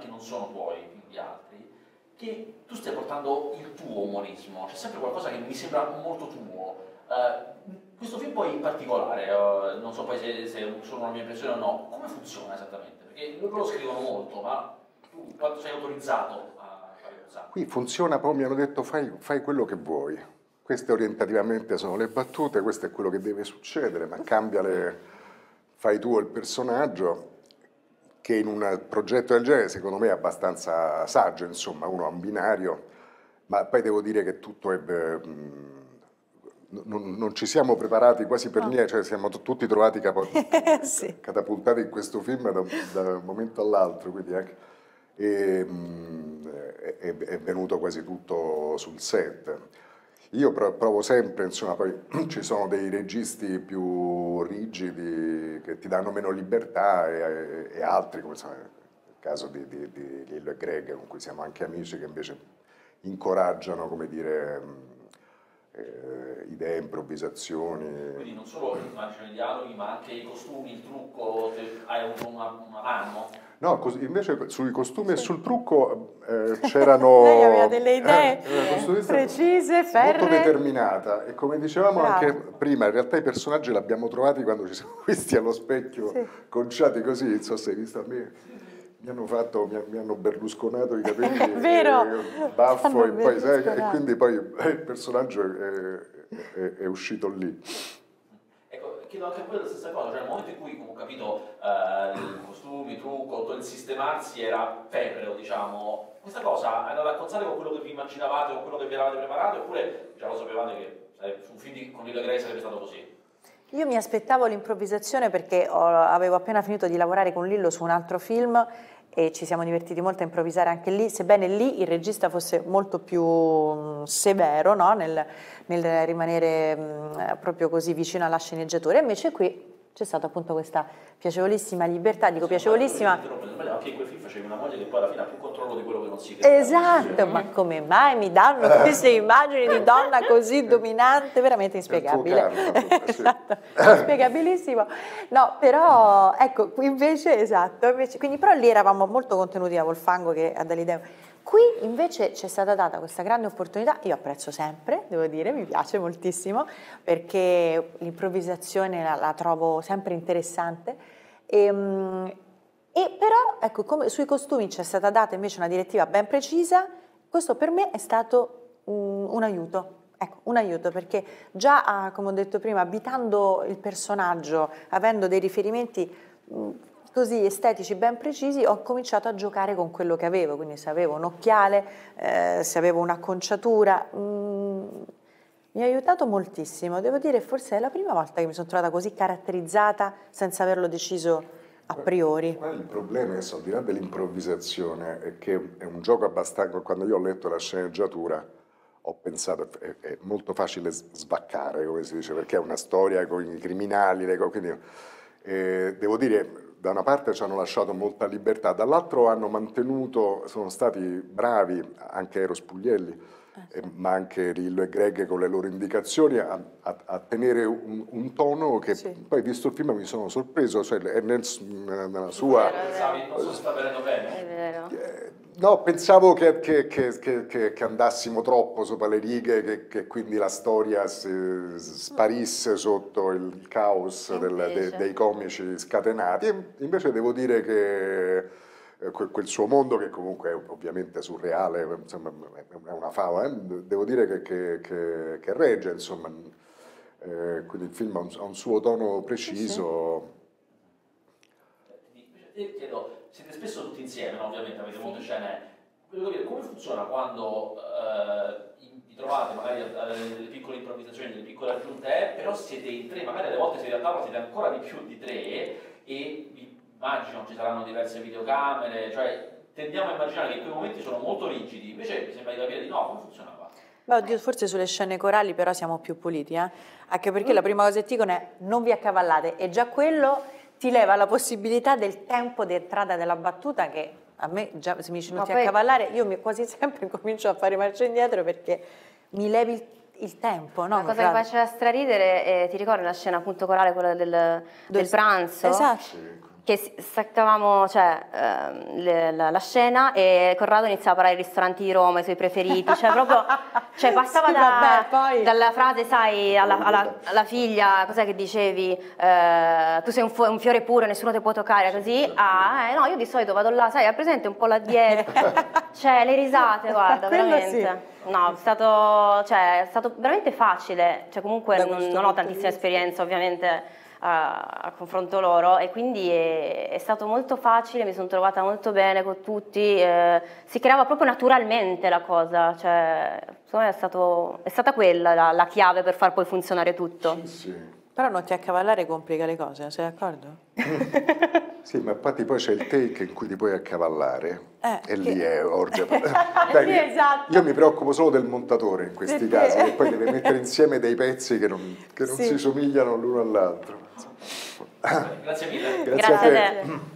che non sono tuoi, film di altri, che tu stai portando il tuo umorismo, c'è sempre qualcosa che mi sembra molto tuo. Questo film poi in particolare, non so poi se è solo una mia impressione o no, come funziona esattamente? Perché loro lo scrivono molto, ma tu quanto sei autorizzato a fare cos'ha? Qui funziona, poi mi hanno detto fai quello che vuoi. Queste orientativamente sono le battute, questo è quello che deve succedere, ma fai tu il personaggio, che in un progetto del genere secondo me è abbastanza saggio, insomma, uno ha un binario, ma poi devo dire che tutto è... non ci siamo preparati quasi per niente, cioè siamo tutti trovati Sì. catapultati in questo film da un momento all'altro, quindi anche, è venuto quasi tutto sul set. Io provo sempre, insomma, poi ci sono dei registi più rigidi che ti danno meno libertà e altri, come insomma, il caso di Lillo e Greg, con cui siamo anche amici, che invece incoraggiano, come dire, idee, improvvisazioni. Quindi non solo immagino i dialoghi, ma anche i costumi, il trucco, hai avuto una mano? No, invece sui costumi e sul trucco c'erano... Lei aveva delle idee precise, ferree. Molto determinata, e come dicevamo Bravo. anche prima, in realtà i personaggi li abbiamo trovati quando ci siamo visti allo specchio, Sì. conciati così, non so se hai visto a me. Mi hanno berlusconato i capelli, Vero. baffo, e poi, sai, e berlusconato. quindi poi il personaggio è uscito lì. Ecco, chiedo anche a voi la stessa cosa, cioè nel momento in cui, come ho capito, i costumi, il trucco, tutto il sistemarsi era ferreo, diciamo, questa cosa è andata a cozzare con quello che vi immaginavate, con quello che vi eravate preparato, oppure già lo sapevate che su un film con Lillo e Greg sarebbe stato così? Io mi aspettavo l'improvvisazione perché avevo appena finito di lavorare con Lillo su un altro film e ci siamo divertiti molto a improvvisare anche lì, sebbene lì il regista fosse molto più severo, no? nel rimanere proprio così vicino alla sceneggiatura, invece qui c'è stata appunto questa piacevolissima libertà, dico piacevolissima. Anche in quel film facevi una moglie che poi alla fine ha più controllo di quello che non si crede. Esatto, ma come mai mi danno queste immagini di donna così dominante, veramente inspiegabile. Esatto, inspiegabilissimo. No, però ecco, invece, esatto, invece, quindi però lì eravamo molto contenuti da Volfango che ha dall'idea. Qui invece c'è stata data questa grande opportunità, io apprezzo sempre, devo dire, mi piace moltissimo, perché l'improvvisazione la trovo sempre interessante. E però, ecco, come sui costumi c'è stata data invece una direttiva ben precisa, questo per me è stato un aiuto. Ecco, un aiuto, perché già, come ho detto prima, abitando il personaggio, avendo dei riferimenti così estetici ben precisi, ho cominciato a giocare con quello che avevo, quindi se avevo un occhiale, se avevo un'acconciatura, mi ha aiutato moltissimo. Devo dire, forse è la prima volta che mi sono trovata così caratterizzata senza averlo deciso a priori. Il problema è che, al di là dell'improvvisazione, è che è un gioco abbastanza... Quando io ho letto la sceneggiatura ho pensato è molto facile svaccare, come si dice, perché è una storia con i criminali, quindi devo dire, da una parte ci hanno lasciato molta libertà, dall'altro hanno mantenuto, sono stati bravi, anche Eros Puglielli, ma anche Lillo e Greg con le loro indicazioni a tenere un tono che poi, visto il film, mi sono sorpreso, cioè è nella sua... Non so se sta venendo bene. È vero. No, pensavo che andassimo troppo sopra le righe, che quindi la storia sparisse sotto il caos dei comici scatenati. E invece devo dire che quel suo mondo, che comunque è ovviamente surreale, insomma, è una favola, devo dire che regge, insomma. Quindi il film ha un suo tono preciso. Io chiedo, siete spesso tutti insieme, no? Ovviamente avete molte scene. Voglio capire come funziona quando vi trovate magari a delle piccole improvvisazioni, delle piccole aggiunte, però siete in tre, magari alle volte siete a tavola, siete ancora di più di tre e vi immagino ci saranno diverse videocamere, cioè tendiamo a immaginare che in quei momenti sono molto rigidi, invece mi sembra di capire di no, come funziona qua? Beh, oddio, forse sulle scene corali però siamo più puliti, anche perché la prima cosa che dicono è non vi accavallate, e già quello ti leva la possibilità del tempo di entrata della battuta, che a me già se mi dici non ti accavallare, io quasi sempre comincio a fare marcia indietro perché mi levi il tempo, no? La cosa che faceva straridere, ti ricordi la scena appunto corale, quella del pranzo? Esatto. che staccavamo, cioè, la scena e Corrado iniziava a parlare dei ristoranti di Roma, i suoi preferiti, cioè proprio, cioè passava Sì, vabbè, poi... dalla frase, sai, alla figlia, cos'è che dicevi, tu sei un fiore puro, nessuno ti può toccare, così, no, io di solito vado là, sai, hai presente un po' là dietro, cioè le risate, guarda, veramente. Sì. No, è stato veramente facile, cioè comunque non ho tantissima esperienza ovviamente a confronto loro e quindi è stato molto facile, mi sono trovata molto bene con tutti, si creava proprio naturalmente la cosa, cioè secondo me è stata quella la chiave per far poi funzionare tutto. Sì. Però non ti accavallare complica le cose, sei d'accordo? Sì, ma infatti poi c'è il take in cui ti puoi accavallare e lì è orgia. Sì, esatto. Io mi preoccupo solo del montatore in questi casi, che poi deve mettere insieme dei pezzi che non Sì. si somigliano l'uno all'altro. Grazie mille. Grazie a te.